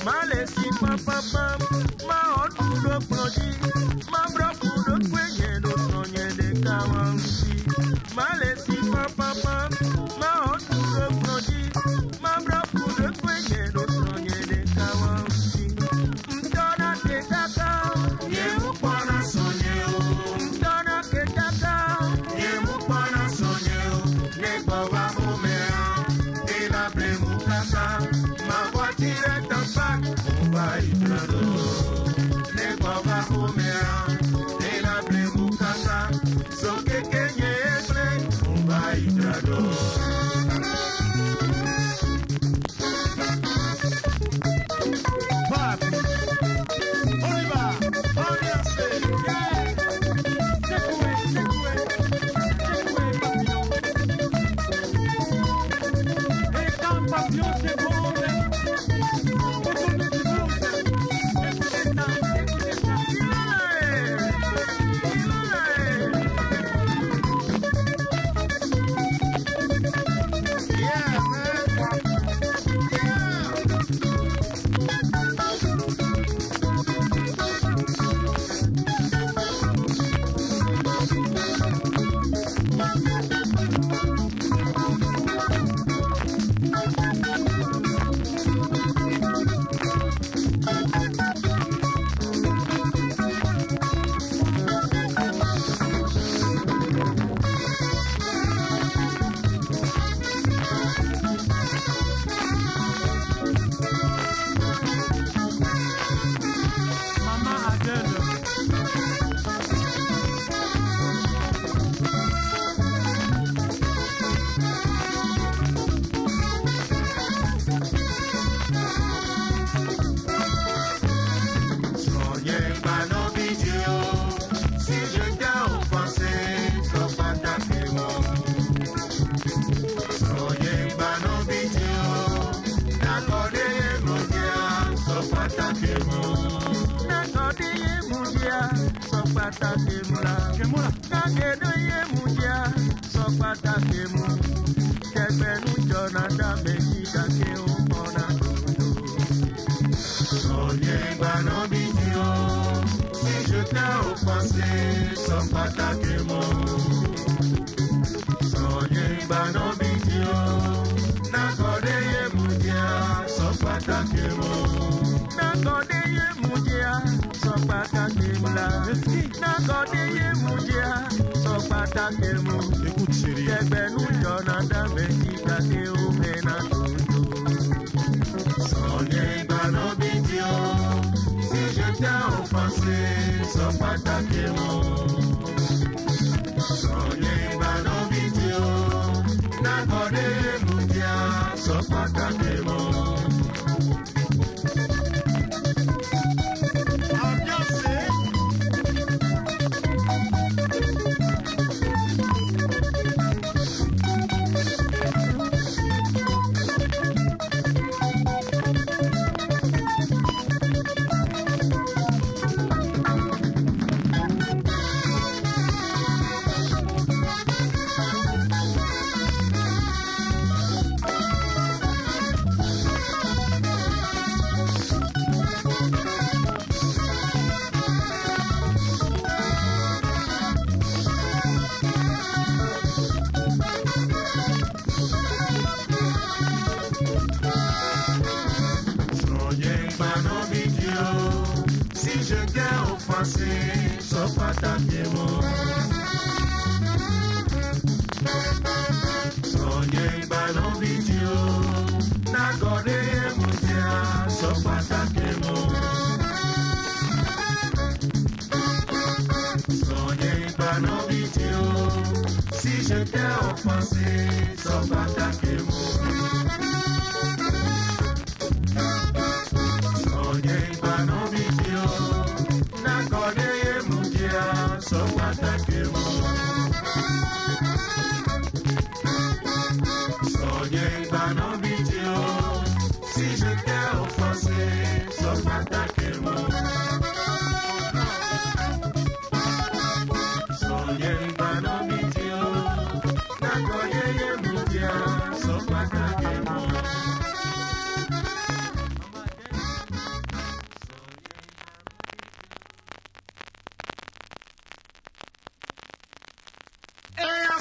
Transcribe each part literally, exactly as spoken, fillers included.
Malesi papa pam, ma odu do plodi, ma brafu do kwenye do sonye de kawansi. Malesi papa pam, ma odu do plodi, ma brafu do kwenye do sonye de kawansi. Mtona ke kaka, ye mupana sonye o. Mtona ke kaka, ye mupana sonye o. Ne baba mumea, ila blemu kaka, ma voitire tapak, mumba itrado. Ne baba mumea, ila blemu kaka, so que kenye eble, mumba itrado.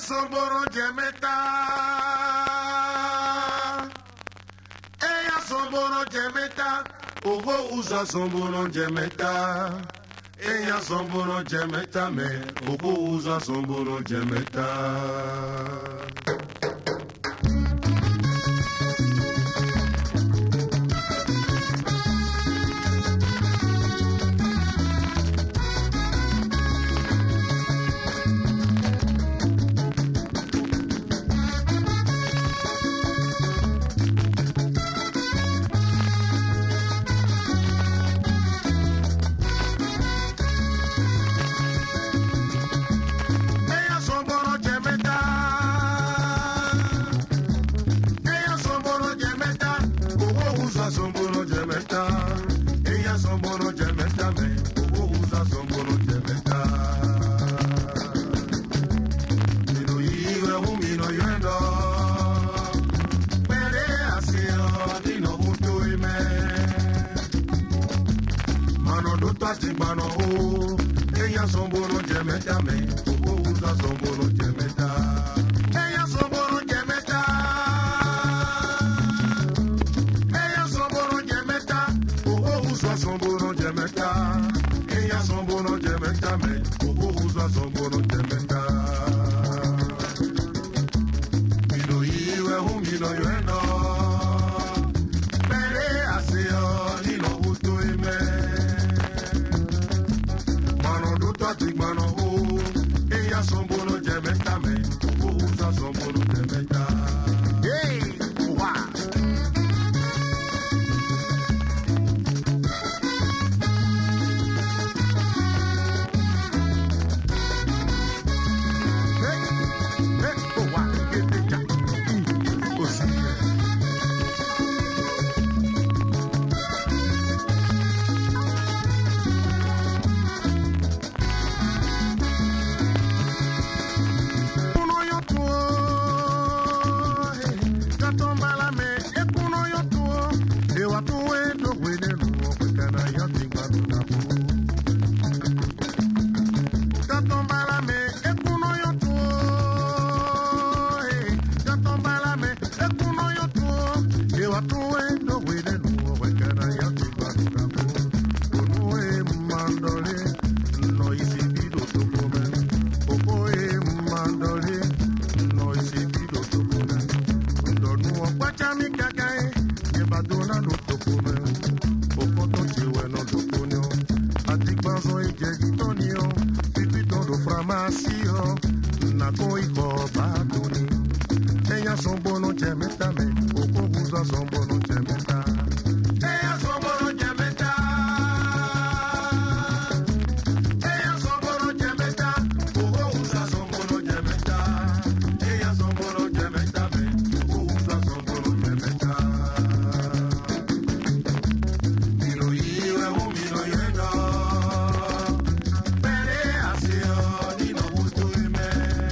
somboro jemeta. Eya somboro jemeta. Ogo uza somboro jemeta. Eya somboro jemeta me. Ogo uza somboro jemeta.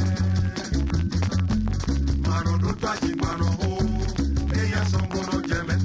Ella son buenos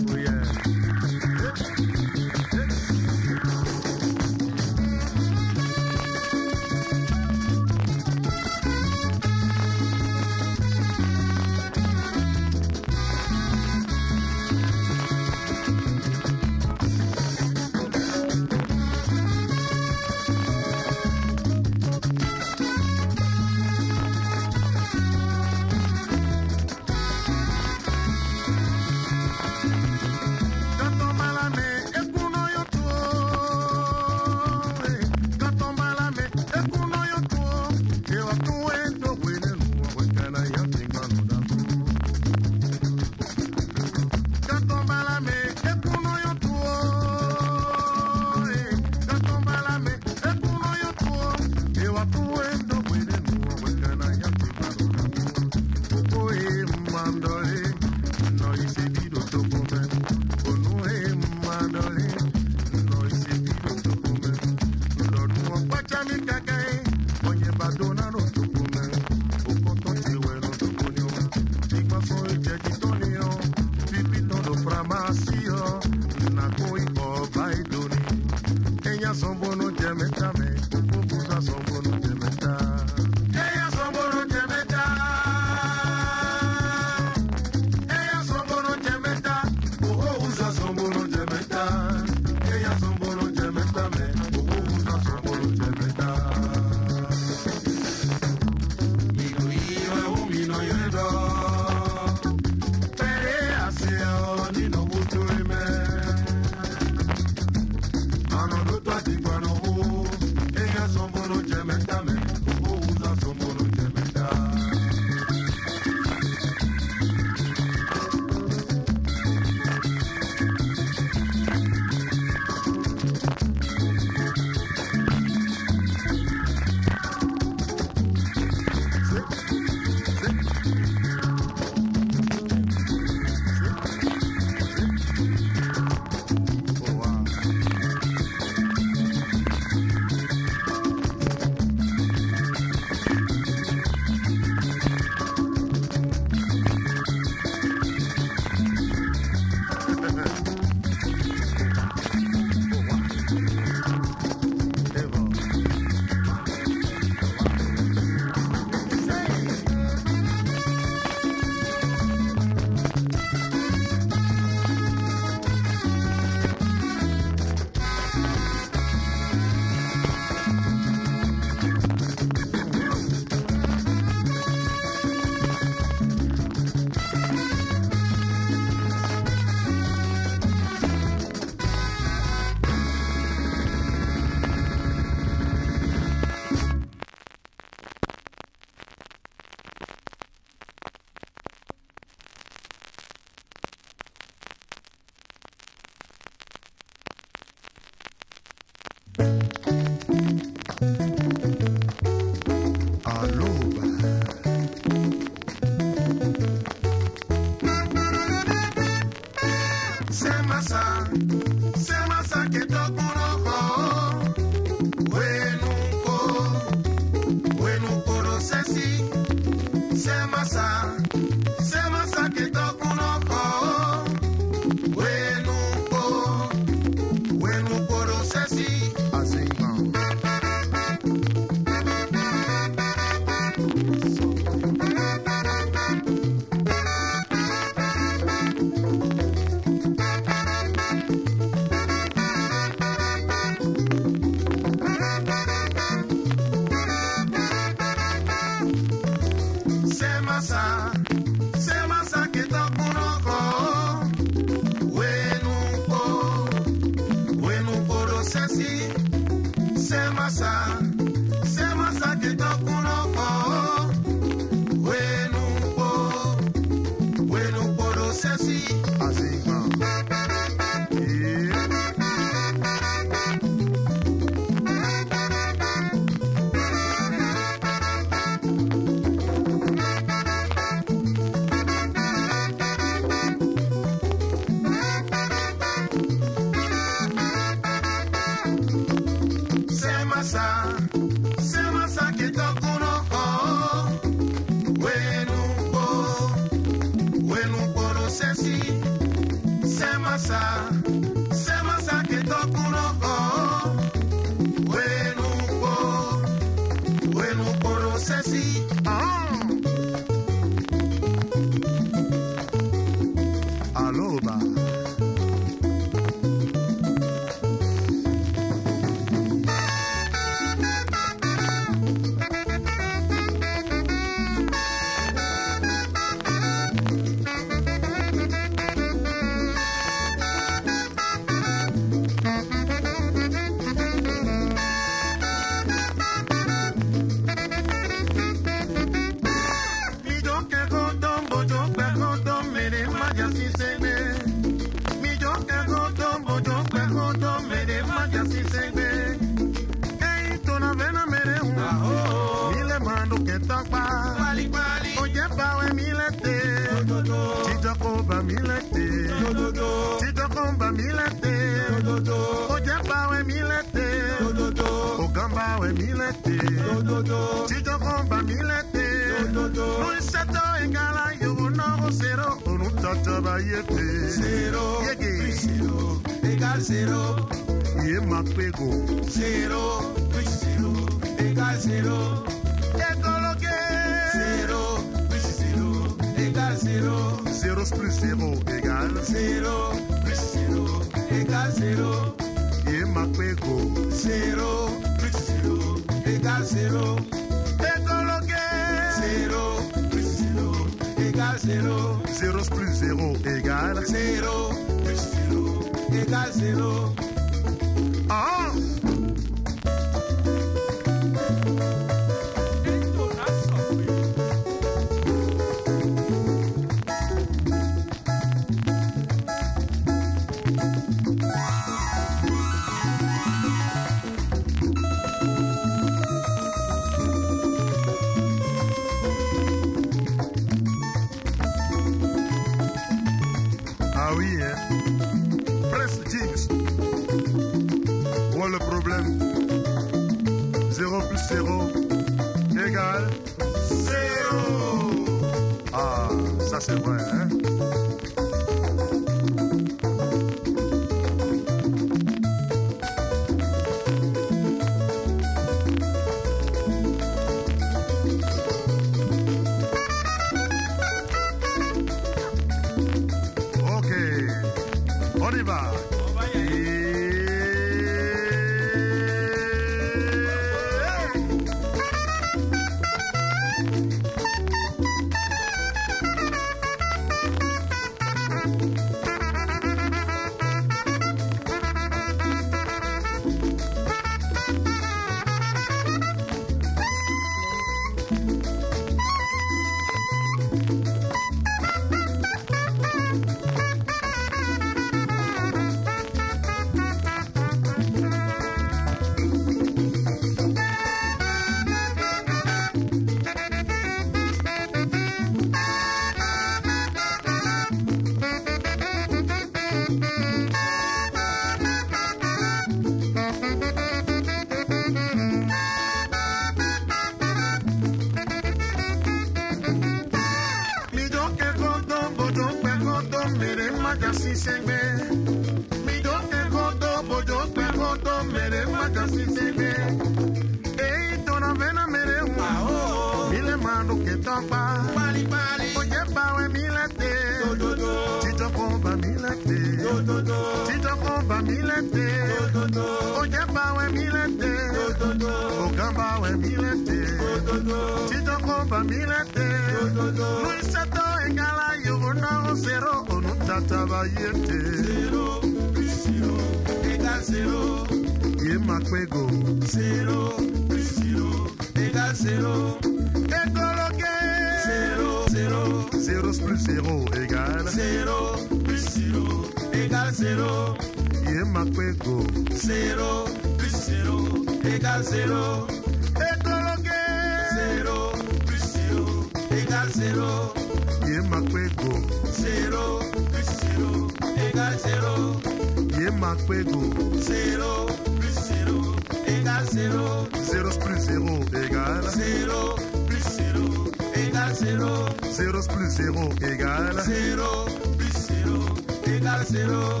magasi sengbe. Mi do te kodo, bojo te kodo, mere magasi sengbe. Ei, tona vena mere uma o. Mile mando que topa. Pali pali. Oye bawe milete. Do do do. Tito komba milete. Do do do. Tito komba milete. Do do do. Oye bawe milete. Do do do. Okamba we milete. Do do do. Tito komba milete. Do do do. Luisato engala yugona zero onu tata bayete. Zero plus zero égale zero. Yema kwego. Zero plus zero égale zero. Écologué. Zero zero. Zero plus zero égale. Zero plus zero égale zero. Yema kwego. Zero plus zero égale zero. Écologué. Zero plus zero égale zero. Yema kwego. Zero plus zero égale zero. Yema kwego. Zero plus zero égale zero. Zero plus zero égale. Zero plus zero égale zero. Zero plus zero égale. Zero plus zero égale zero.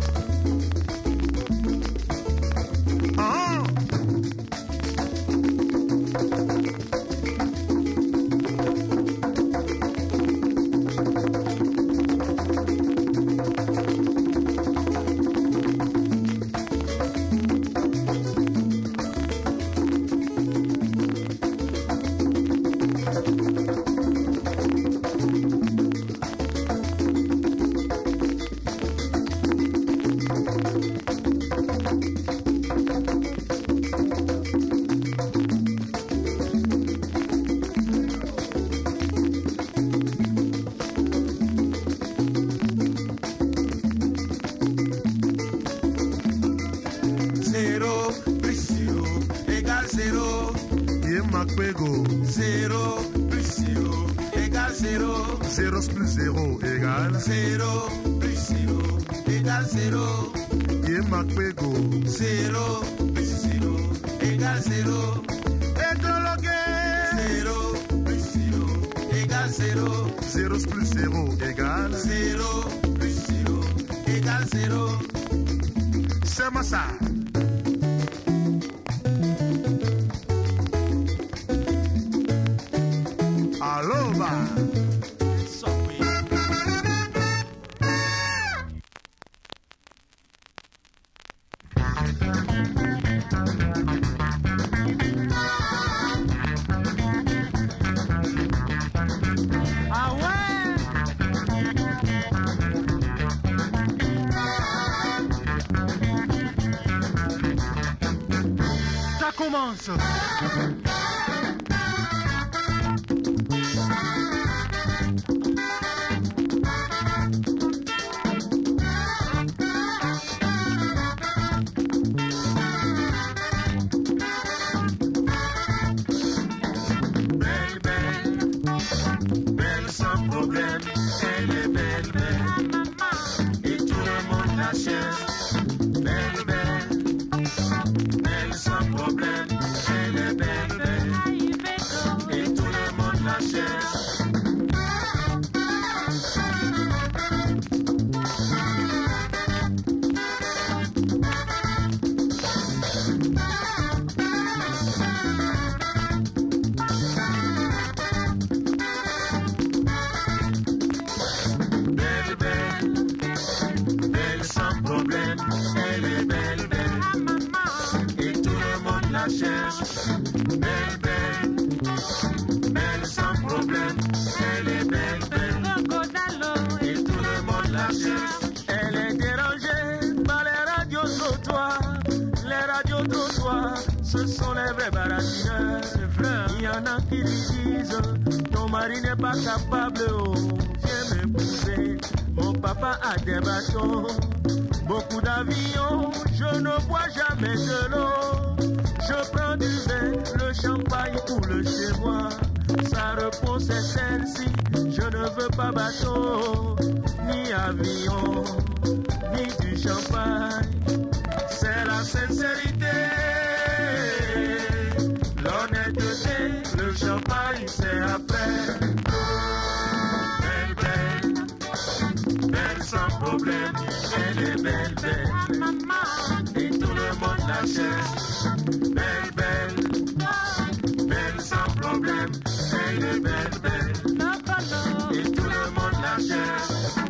Ah! Zero plus zero égale zero. Zero plus zero égale. Zero plus zero égale zero. Yema kwego. Zero plus zero égale zero. Écologué. Zero plus zero égale zero. Zero plus zero égale. Zero plus zero égale zero. C'est moi ça. Aloba. Ah ouais. Ça commence. Ce sont les vrais baratineurs. Il y en a qui disent ton mari n'est pas capable. Oh, viens m'épouser. Mon papa a des bateaux, beaucoup d'avions. Je ne bois jamais de l'eau. Je prends du vin, le champagne coule chez moi. Sa réponse est celle-ci. Je ne veux pas bateau, ni avion, ni du champagne. C'est la sincérité. L'honnêteté, le champagne, c'est après. Belle, belle, belle sans problème. problème. Elle est belle, belle, et tout le monde la cherche. Belle, belle, belle sans problème. Elle est belle, belle, et tout le monde la cherche.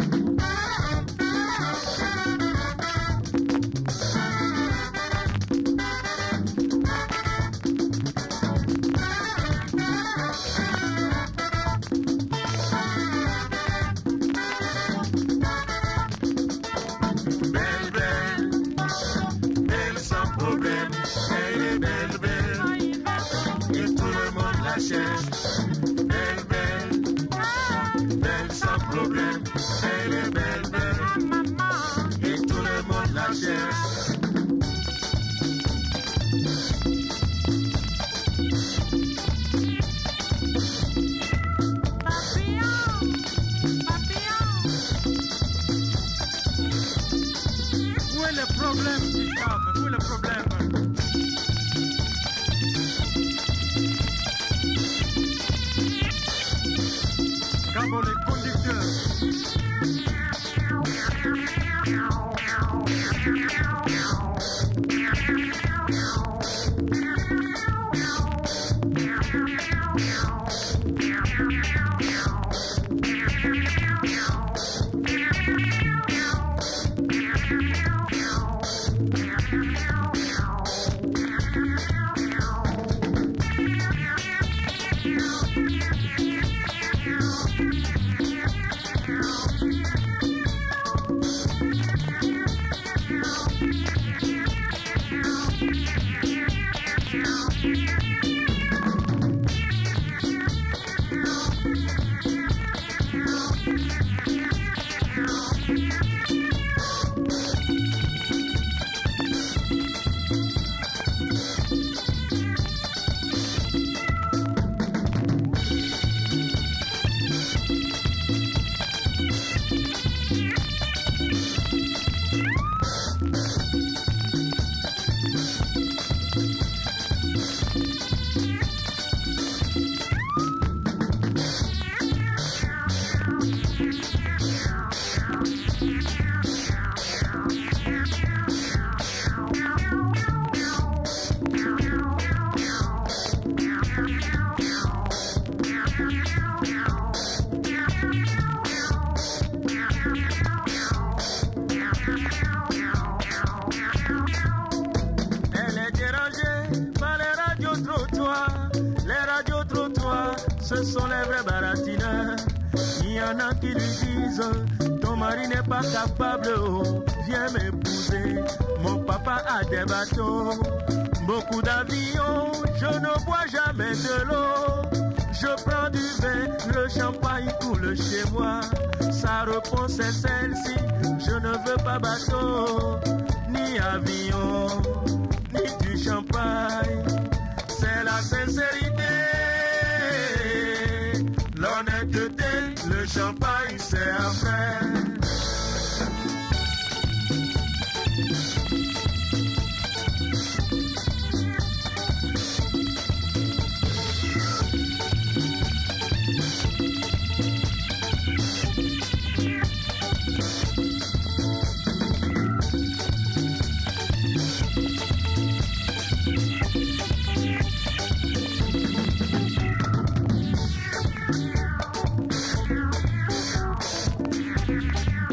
Belle, belle, belle sans problème. Elle est belle, belle, et tout le monde la cherche. Papillon, papillon. Où est le problème, Chicago? Où est le problème? Pour les conducteurs. Ce sont les vrais baratineurs. Il y en a qui lui disent ton mari n'est pas capable, oh, viens m'épouser. Mon papa a des bateaux, beaucoup d'avions, je ne bois jamais de l'eau. Je prends du vin, le champagne coule chez moi. Sa réponse est celle-ci, je ne veux pas bateau, ni avion, ni du champagne. C'est la sincérité, l'honnêteté, le champagne c'est après. Yeah.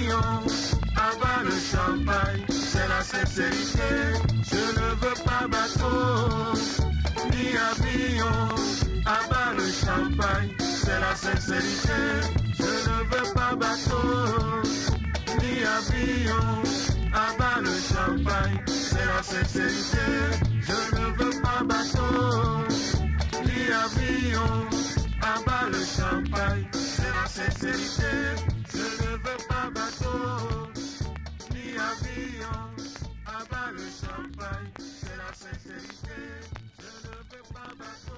avion, abat le champagne, c'est la sincérité. Je ne veux pas bateau, ni avion, abat le champagne, c'est la sincérité. Je ne veux pas bateau, ni avion, abat le champagne, c'est la sincérité. Je ne veux pas bateau, ni avion, abat le champagne, c'est la sincérité. Je ne veux pas bateau, ni avion, abat le champagne, c'est la sincérité. Je ne veux pas bateau.